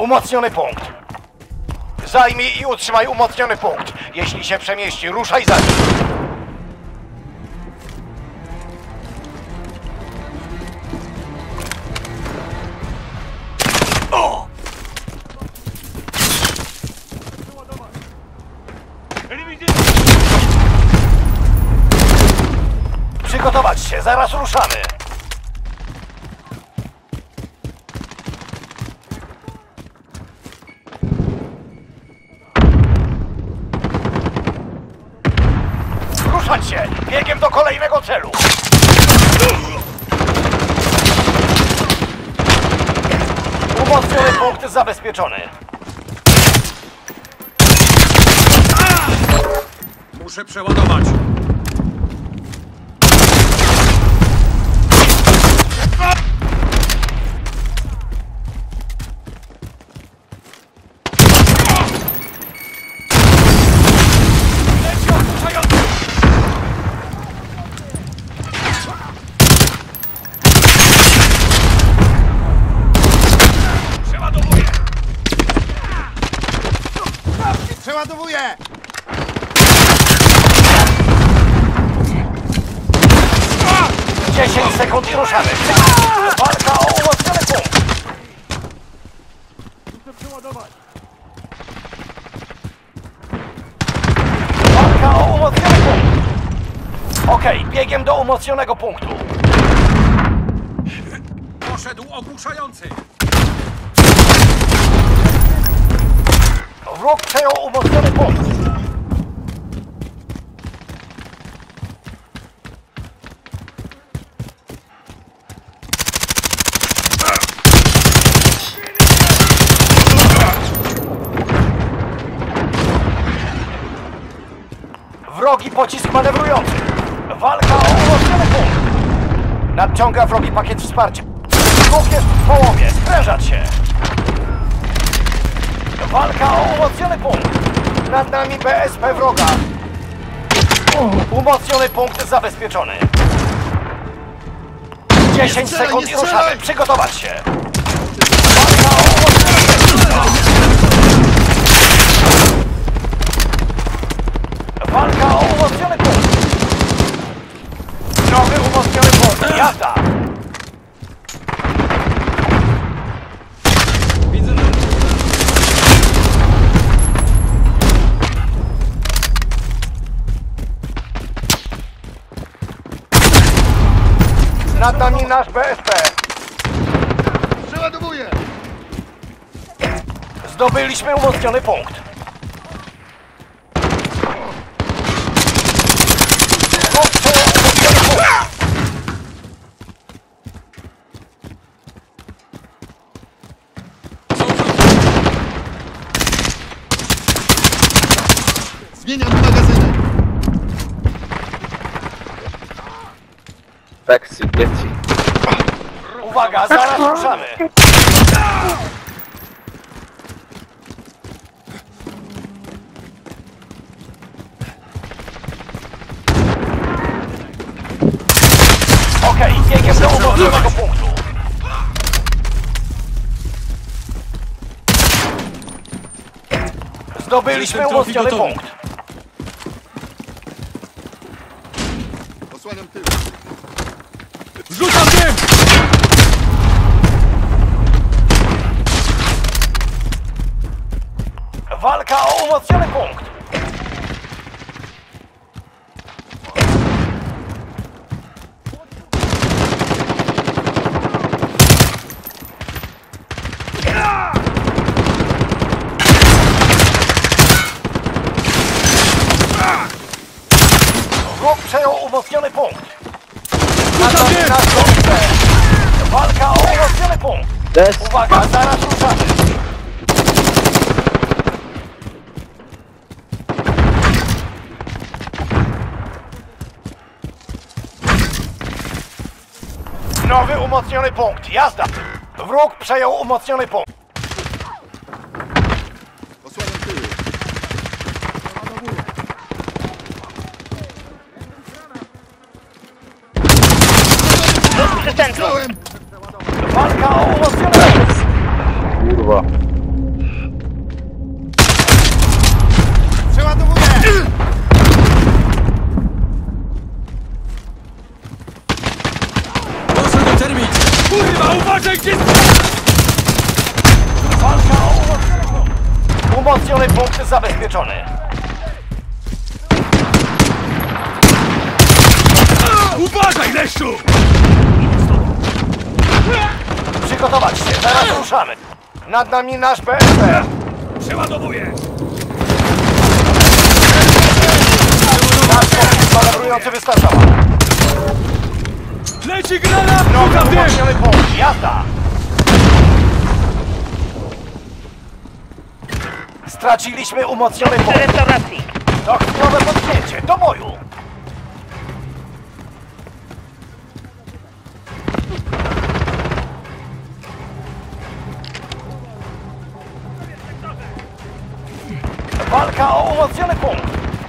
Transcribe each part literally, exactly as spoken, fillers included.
Umocniony punkt. Zajmij i utrzymaj umocniony punkt. Jeśli się przemieści, ruszaj za nim. O! Przygotować się, zaraz ruszamy. Ruszać się! Biegiem do kolejnego celu! Umocniony punkt zabezpieczony. Muszę przeładować. Przeładowuję! dziesięć sekund i ruszamy. Walka o umocniony punkt. Muszę przeładować! Walka o umocniony punkt. Okej, okay, biegiem do umocnionego punktu. Poszedł ogłuszający. Wróg przejął umocniony punkt. Wrogi pocisk manewrujący. Walka o umocniony punkt. Nadciąga wrogi pakiet wsparcia. Wróg jest w połowie. Sprężać się. Walka o umocniony punkt. Nad nami B S P wroga. Umocniony punkt zabezpieczony. dziesięć sekund i ruszamy. Przygotować się. Walka o umocniony punkt. Walka o umocniony punkt. Nowy umocniony punkt. Jazda. Nad nami nasz B S P. Przeładowuję! Zdobyliśmy umocniony punkt. Zmieniam magazyny! Peksy, dzieci. Uwaga, zaraz ruszamy. Okej, okay, biegiem do umocnionego punktu. Zdobyliśmy umocniony punkt. Osłaniam tył. Rzucam dym! Walka o umocniony punkt. Wróg przejął umocniony punkt. Rzucam dym! Walka o umocniony punkt. Des. Uwaga, zaraz ruszamy. Nowy umocniony punkt. Jazda. Wróg przejął umocniony punkt. Osłaniam tył. Przy centrum. Walka o umocniony punkt. Kurwa. gdzie... Walka o umocniony punkt. Umocniony punkt zabezpieczony. Uważaj, leszczu! Przygotować się, zaraz ruszamy. Nad nami nasz B S P. Przeładowuję! Nasz punkt manewrujący wystarczował. Leci granat! Nowy Rzucam dym! umocniony punkt, jazda! Straciliśmy umocniony punkt. Restauracji. To chwilowe potknięcie, do boju! Walka o umocniony punkt.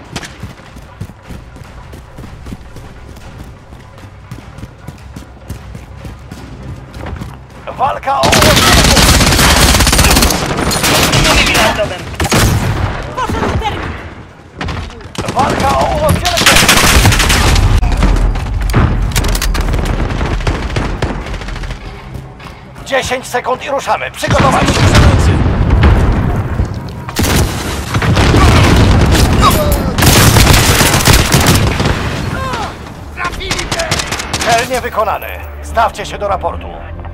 Walka o umocniony punkt. Mówili narodowym. Poszedł termin! Walka o umocniony punkt. dziesięć sekund i ruszamy. Przygotować się. Cel niewykonany. Stawcie się do raportu.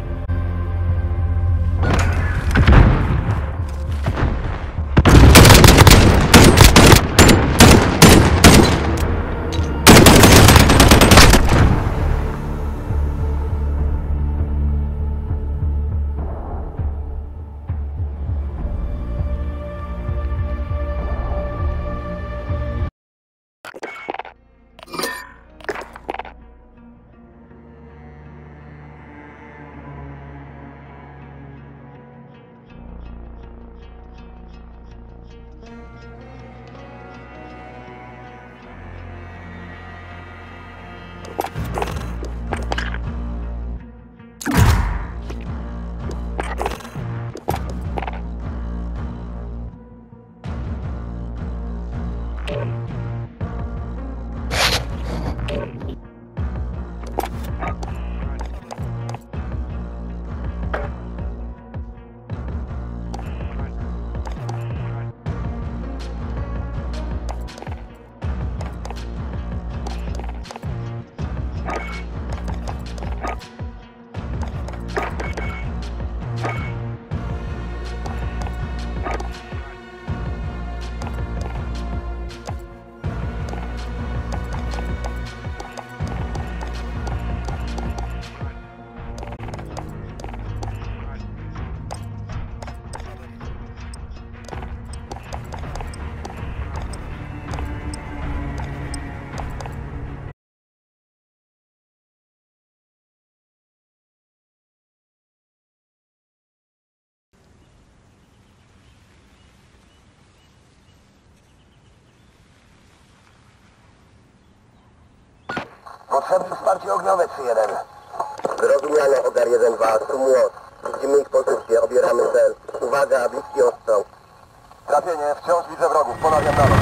Potrzebne wsparcie ogniowe trzy jeden. Zrozumiano, Ogar jeden dwa, tu młot. Widzimy ich pozycję, obieramy cel. Uwaga, bliski ostrzał. Trafienie, wciąż widzę wrogów, ponawiam nalot.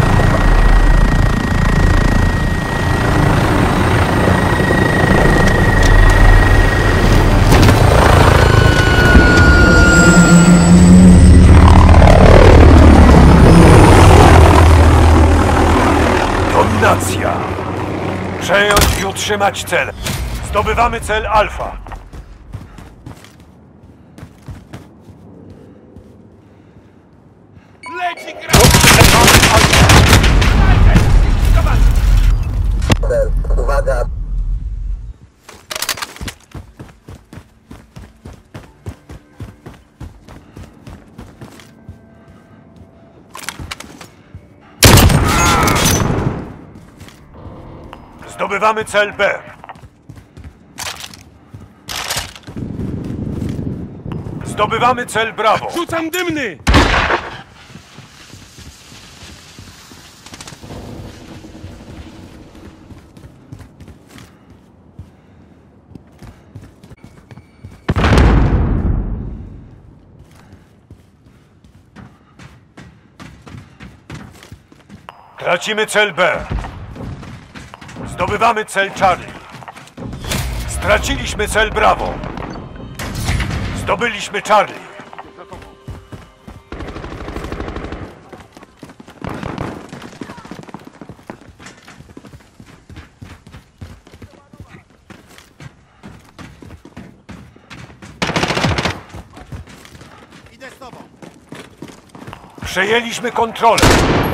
Dominacja! Przejąć i utrzymać cel. Zdobywamy cel Alfa. Leci granat! Cel, uwaga. Zdobywamy cel B. Zdobywamy cel Brawo. Rzucam dymny! Tracimy cel B. Zdobywamy cel Charlie. Straciliśmy cel Brawo. Zdobyliśmy Charlie. Idę z tobą. Przejęliśmy kontrolę.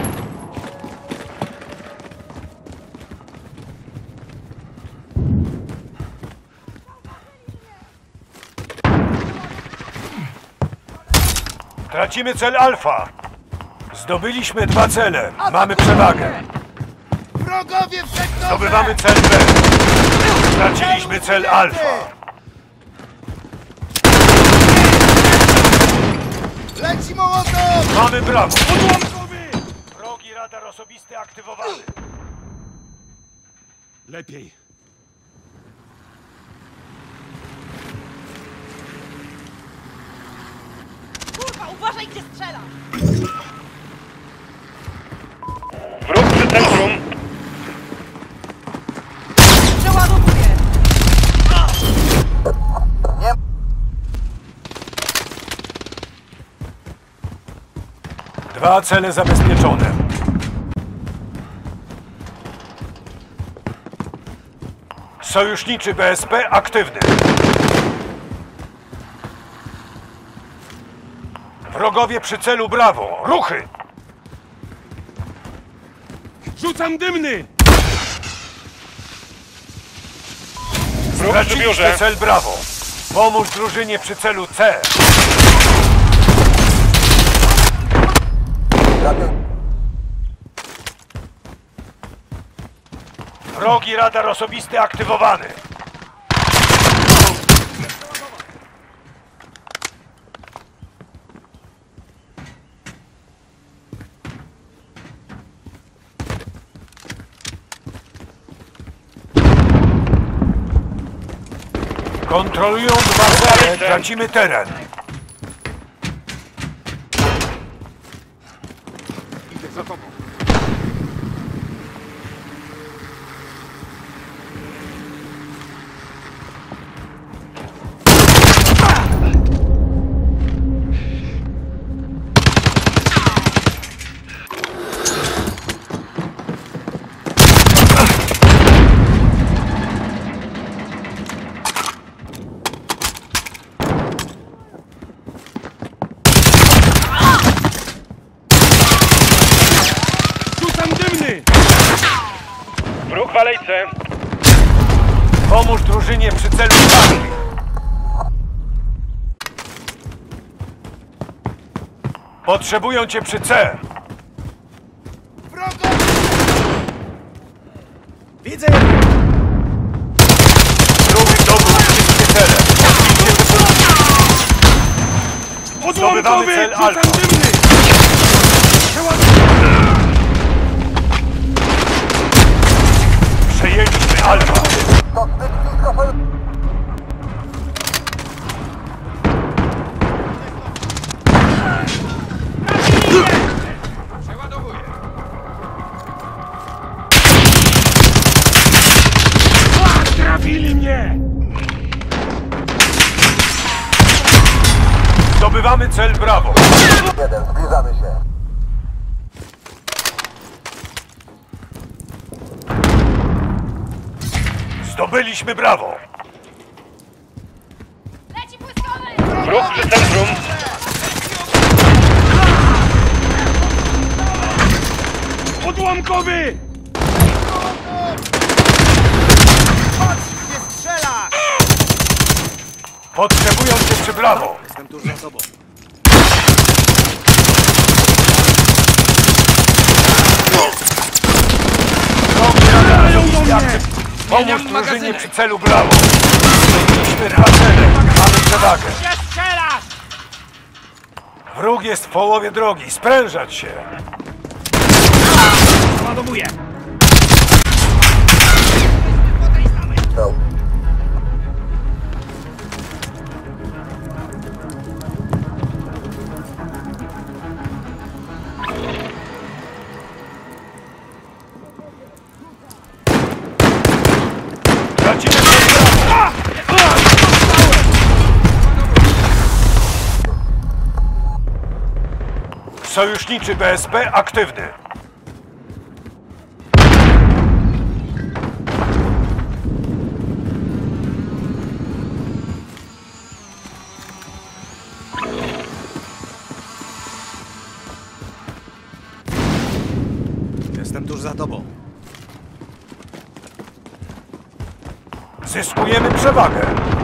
Tracimy cel Alfa. Zdobyliśmy dwa cele. Mamy przewagę. Wrogowie w sektorze! Zdobywamy cel B. Straciliśmy cel Alfa. Leci Mołotow! Mamy brawo. Odłamkowy! Wrogi radar osobisty aktywowany. Lepiej. Kurwa, uważaj, gdzie strzela! Wróg przy centrum. Przeładowuję! Dwa cele zabezpieczone. Sojuszniczy B S P aktywny. Wrogowie przy celu Brawo. Ruchy! Rzucam dymny! Straciliśmy cel Brawo. Pomóż drużynie przy celu C. Wrogi radar osobisty aktywowany. Kontrolują dwa cele, tracimy teren. Idę za tobą. Rzucam dymny! Wróg w alejce. Pomóż drużynie przy celu Charlie. Potrzebują cię przy C. Wrogowie! Widzę! Drugi dowód wszystkie cele. Zdobywamy Odłamkowy! cel Rzucam Alfa. dymny! Przejęliśmy Alfa. To zbyt blisko sojusz... Trafili mnie! Zdobywamy cel Brawo. Jeden, zbliżamy się. Zdobyliśmy Brawo. Leci błyskowy! Wróg przy centrum. Odłamkowy! Chodź, nie strzela! Potrzebują cię przy Brawo. Jestem tuż za tobą. Wrogi radar osobisty mnie. aktywny. Pomóż Zmieniam drużynie magazynek. przy celu Brawo. Zdobyliśmy dwa cele. Mamy przewagę. Gdzie strzelasz? Wróg jest w połowie drogi. Sprężać się. Ładowuję! Są. Tracimy cel Brawo. Sojuszniczy B S P aktywny. Jestem tuż za tobą. Zyskujemy przewagę.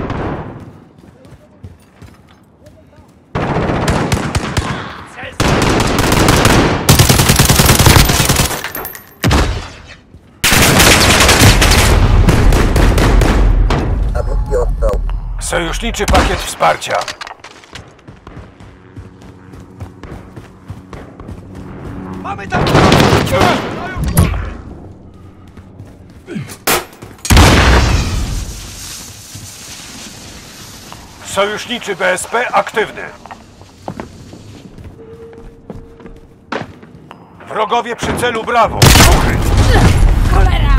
A bliski ostrzał. Sojuszniczy pakiet wsparcia. Mamy tam... Sojuszniczy B S P aktywny. Wrogowie przy celu Brawo. Ruchy. Cholera!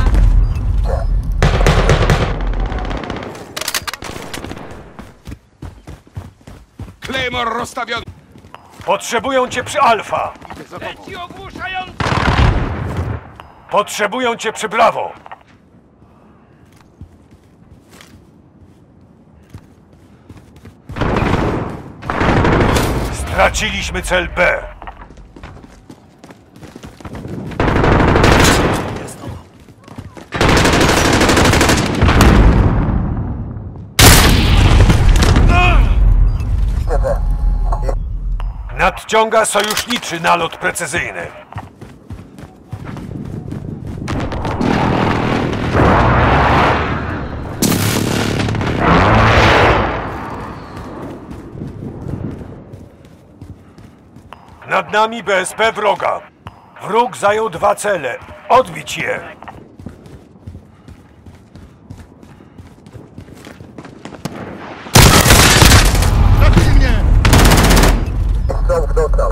Claymore rozstawiony! Potrzebują cię przy Alfa. Idę za tobą. Leci ogłuszający! Potrzebują cię przy Brawo. Straciliśmy cel B. Śledzę. Nadciąga sojuszniczy nalot precyzyjny. Nad nami B S P wroga. Wróg zajął dwa cele. Odbić je. Zabij mnie! Czołg dostał.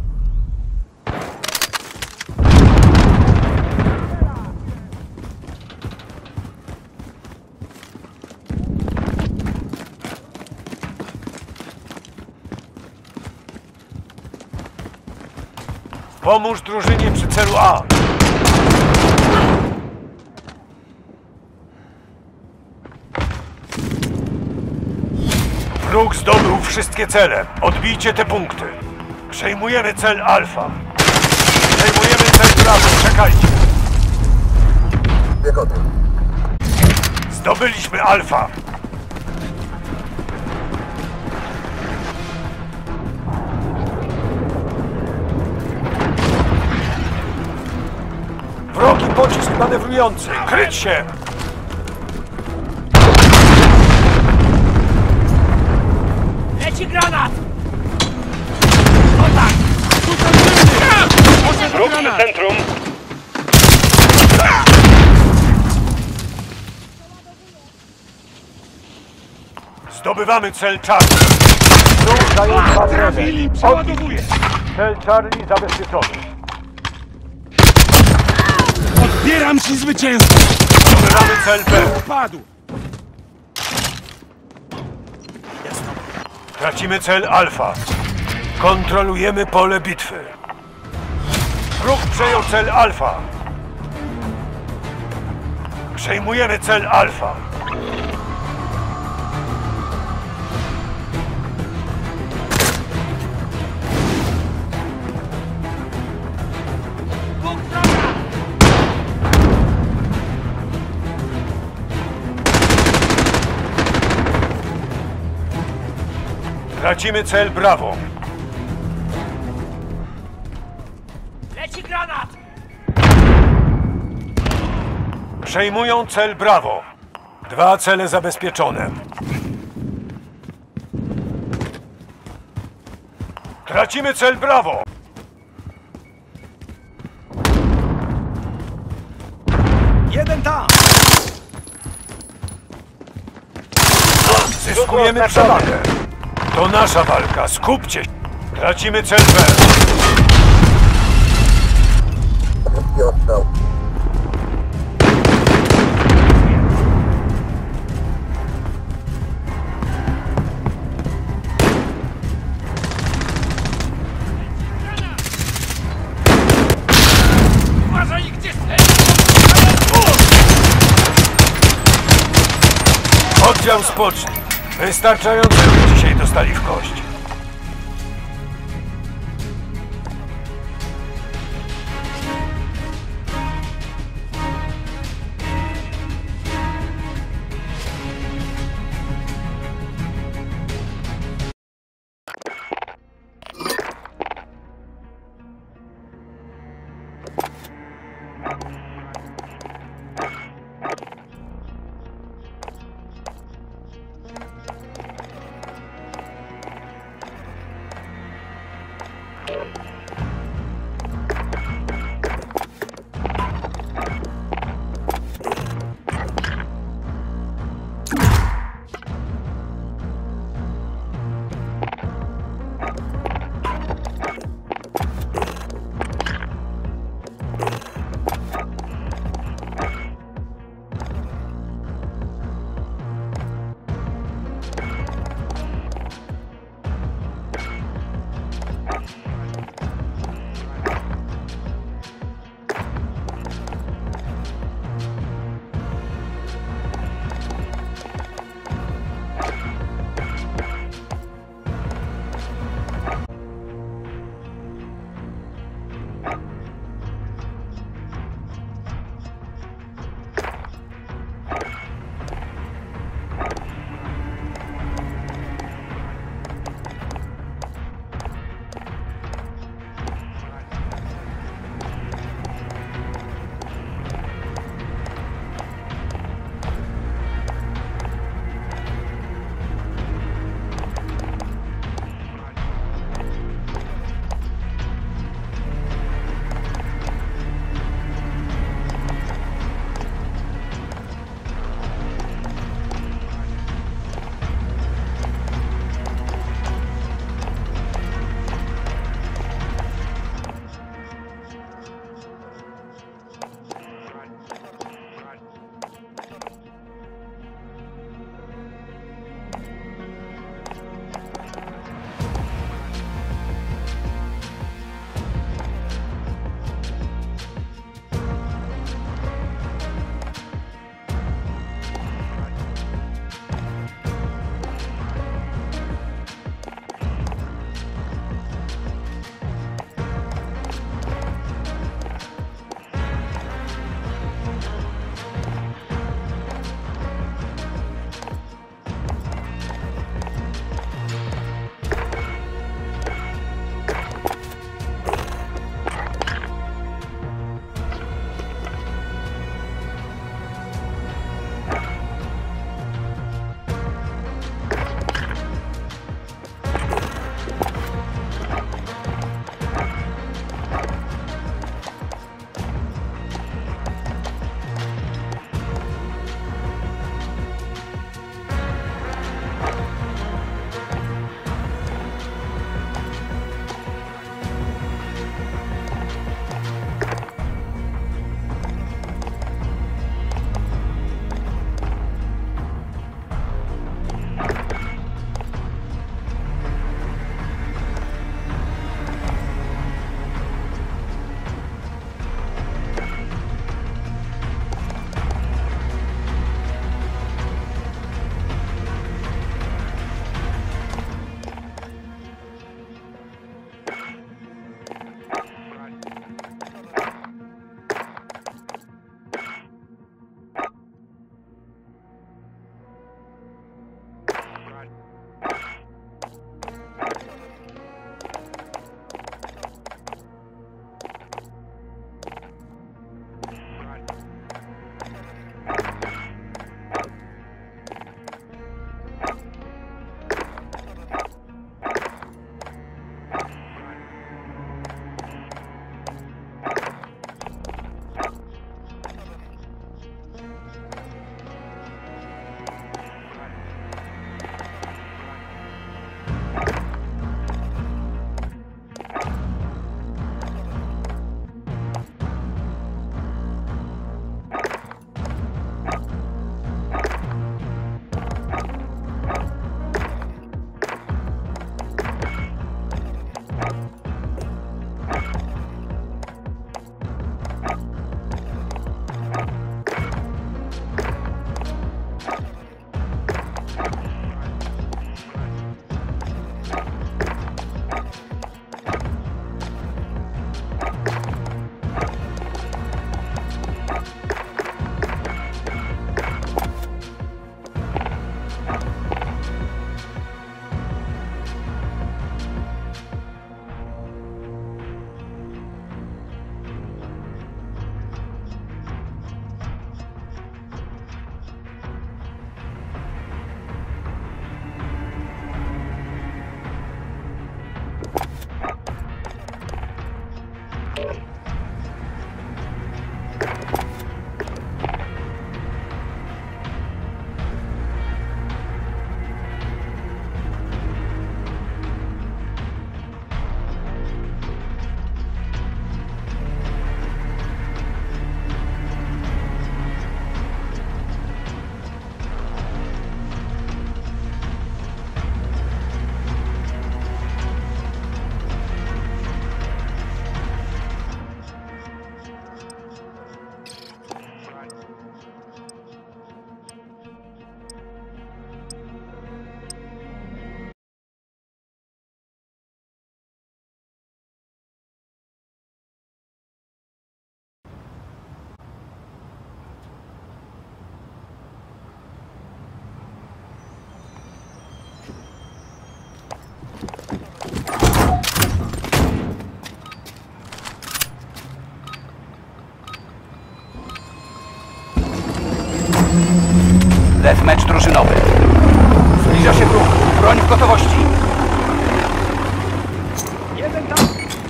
Pomóż drużynie przy celu A. Wróg zdobył wszystkie cele. Odbijcie te punkty. Przejmujemy cel Alfa. Przejmujemy cel Brawo. Czekajcie. Piechoty. Zdobyliśmy Alfa. Wrogi pocisk manewrujący. Kryć się! Leci granat! Rzucam dymny! Poszedł granat! centrum. Zdobywamy cel Charlie. Wróg zajął dwa tereny. Trafili! Przeładowuję! Cel Charlie zabezpieczony. Odbieram ci zwycięstwo! Zdobywamy cel B. Padł! Tracimy cel Alfa. Kontrolujemy pole bitwy. Wróg przejął cel Alfa. Przejmujemy cel Alfa. Punkt wroga! Tracimy cel Brawo. Leci granat! Przejmują cel Brawo. Dwa cele zabezpieczone. Tracimy cel Brawo. Jeden tam! Zyskujemy przewagę. To nasza walka. Skupcie się. Tracimy cel B. Bliski ostrzał. Oddział spocznij. Wystarczająco już dzisiaj dostali w kość. Deathmatch drużynowy. Zbliża się wróg. Broń w gotowości. Jeden tam!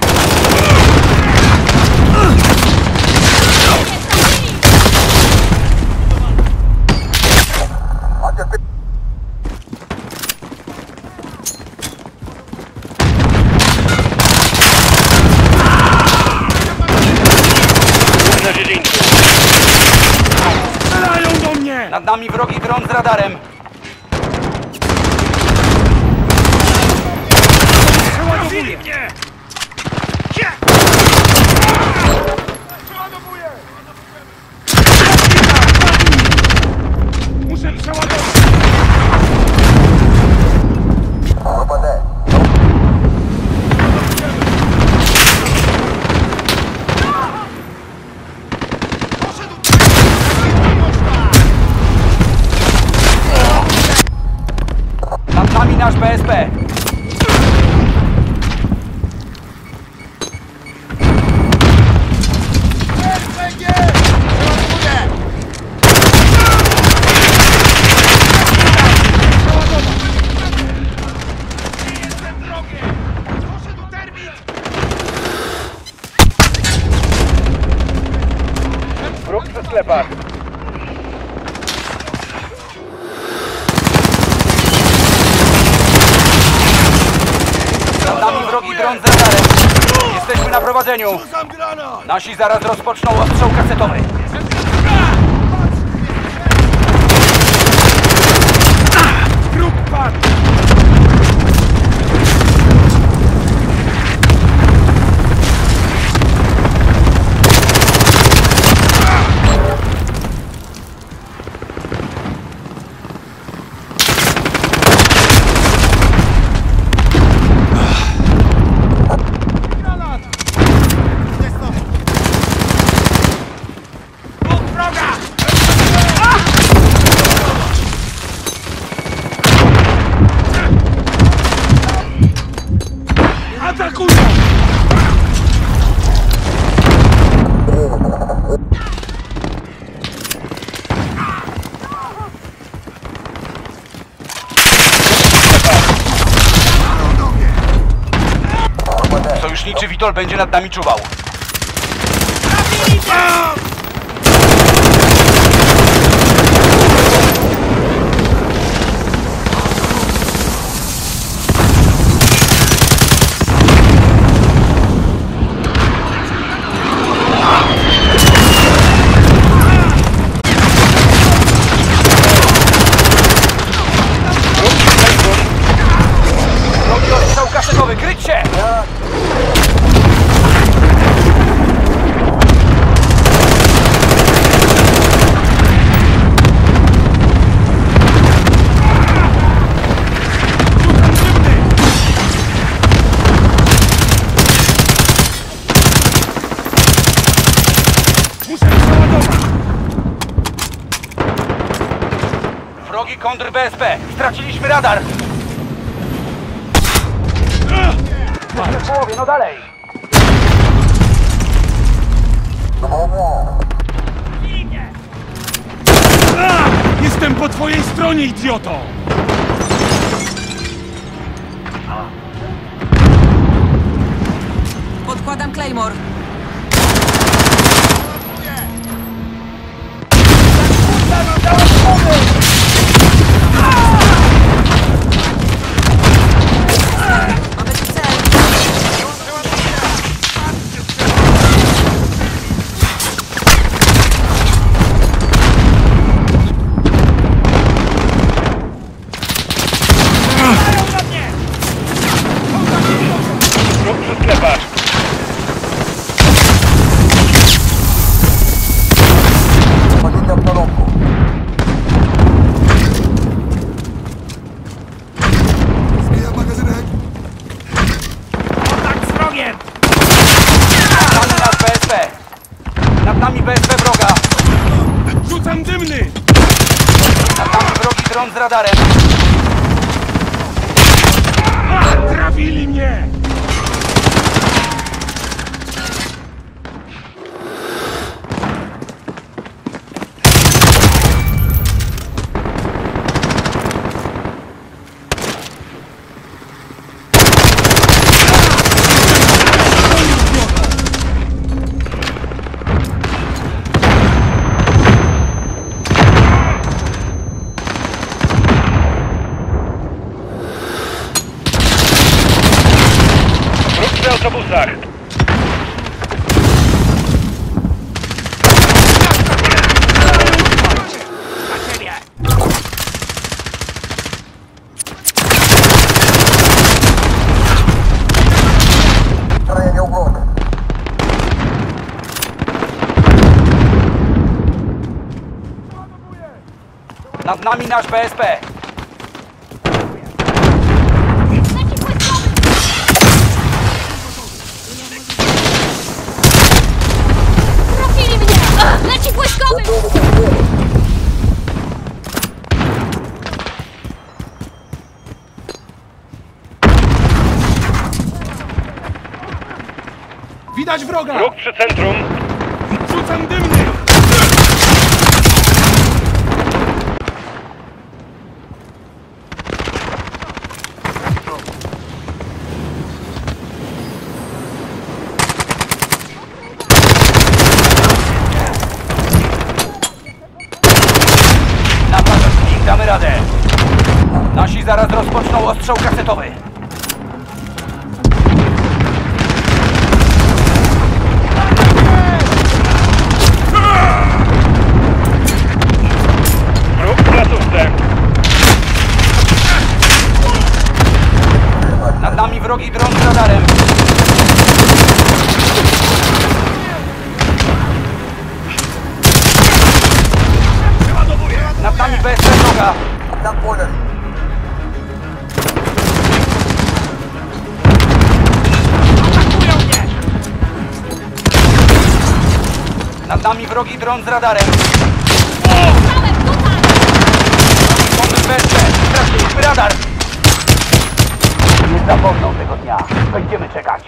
Na dziedzińcu. Strzelają do mnie! Nad nami wrogi dron z radarem. Przeładowuję mnie! Muszę przeładować! Grupa D. Nad nami nasz B S P. Wróg przy sklepach. Nad nami wrogi dron z radarem. Jesteśmy na prowadzeniu. Rzucam granat! Nasi zaraz rozpoczną ostrzał kasetowy. Wróg padł! Granat! Jest tam! Bóg wroga! Atakują! Sojuszniczy Witol będzie nad nami czuwał. Wrogi ostrzał kasetowy, kryć się! Muszę przeładować! Wrogi kontr B S P. Straciliśmy radar. W połowie, no dalej. A! Jestem po twojej stronie, idioto! Podkładam Claymore. Mamy tu cel. Wróg przy sklepach. Pozycja w kierunku. Zmienia magazynek. Kontakt z wrogiem! Nad nami nasz B S P. Nad nami B S P wroga. Rzucam dymny! Nad nami wrogi dron z radarem. A! Trafili mnie! Nad nami nasz B S P. Trafili mnie! Leci wojskowy! Widać wroga! Wróg przy centrum. Rzucam dymny! Napadać ich, damy radę. Nasi zaraz rozpoczną ostrzał kasetowy. Wróg w placówce. Nad nami wrogi dron z radarem. Nad nami B S P wroga. Tam płynę. Atakują mnie! Nad nami wrogi dron z radarem. Stałem tutaj! Bomby B S P. Straciliśmy radar. Nie zapomną tego dnia. Będziemy czekać.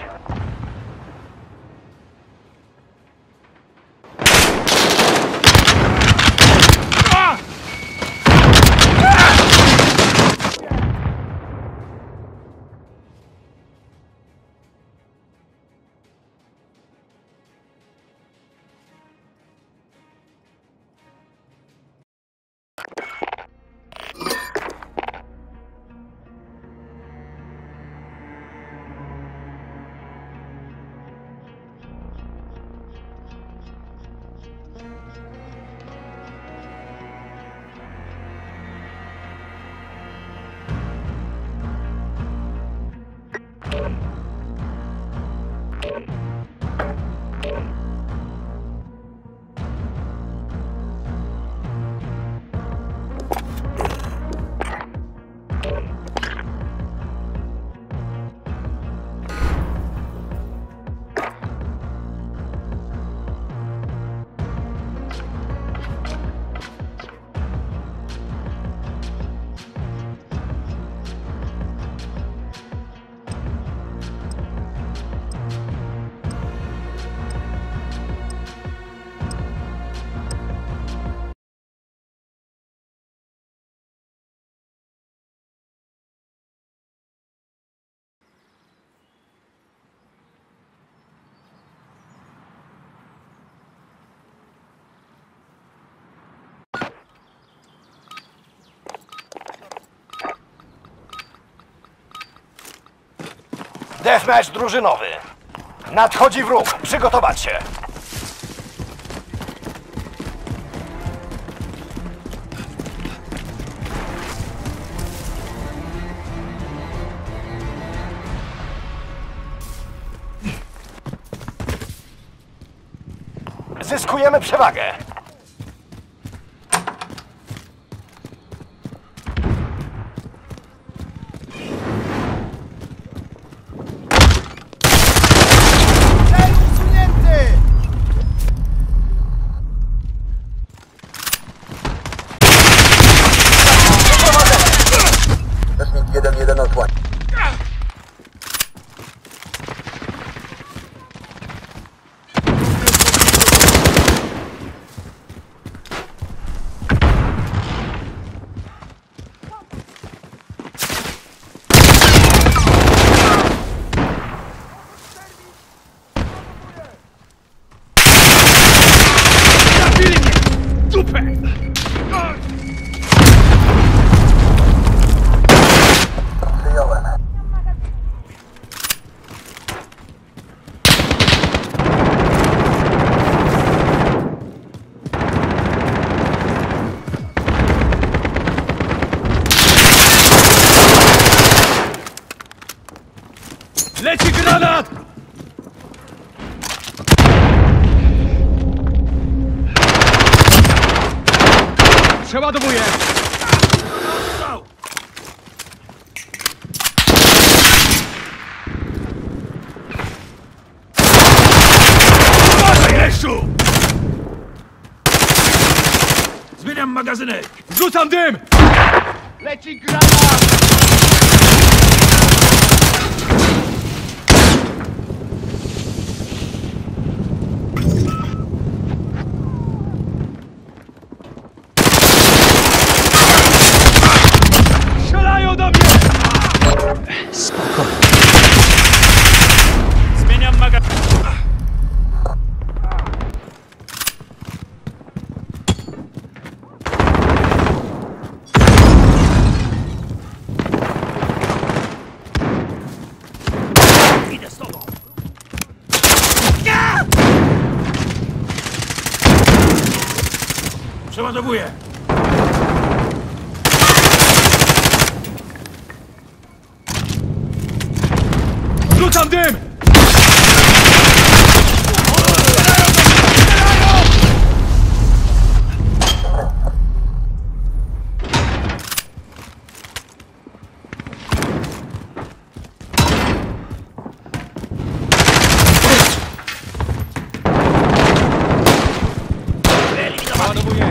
Deathmatch drużynowy. Nadchodzi wróg. Przygotować się. Zyskujemy przewagę. Cel usunięty! Rzecznik jeden jeden osłań. Trafili mnie! Dupę! Przyjąłem. Leci granat! Przeładowuję! Zmieniam magazynek! Rzucam dym! Leci granat! Strzelają do mnie! Zmieniam magazynek! Idę z tobą! Przeładowuję! Rzucam dym! Ładowuję!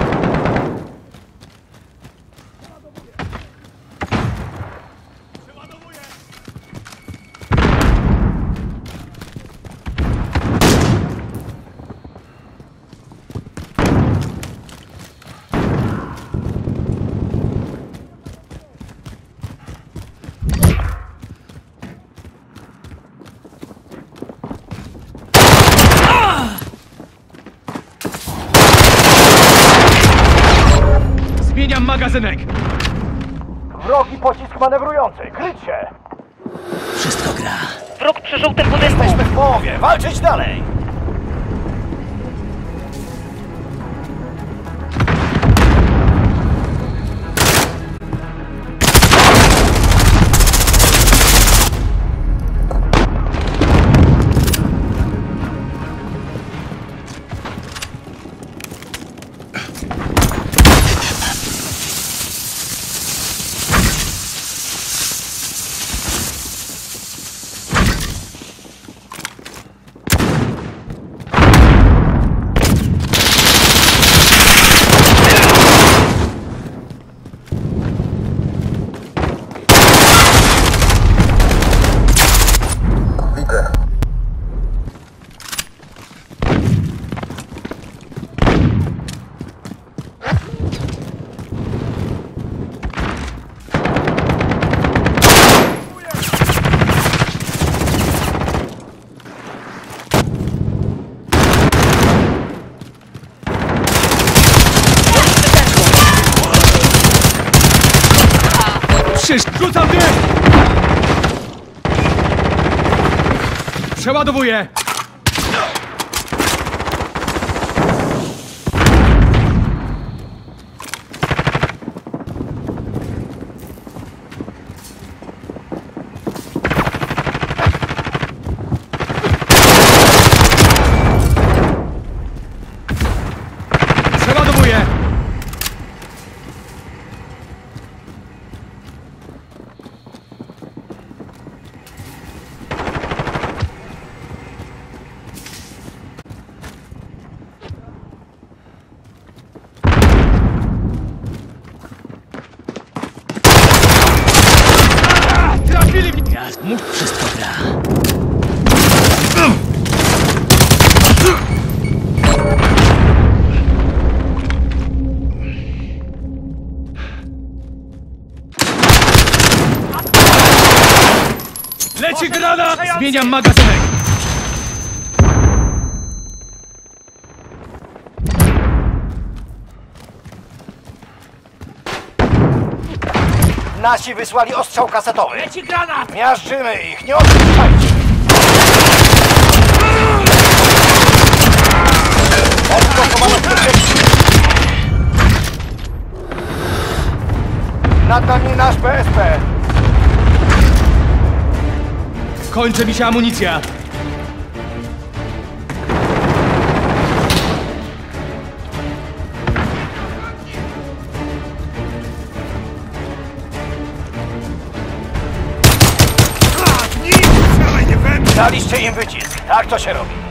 Zmieniam magazynek! Wrogi pocisk manewrujący. Kryć się! Wróg przy żółtym budynku. Jesteśmy w połowie. Walczyć dalej! Krzyż! Rzucam dym! Przeładowuję! Przeładowuję! Trafili mnie! Mów wszystko gra. Leci granat! Zmieniam magazynek! Nasi wysłali ostrzał kasetowy. Leci granat! Miażdżymy ich, nie odpuszczajcie! Ostro komando bezpieczny. Nad nami nasz B S P. Kończy mi się amunicja! Daliście im wycisk. Tak to się robi.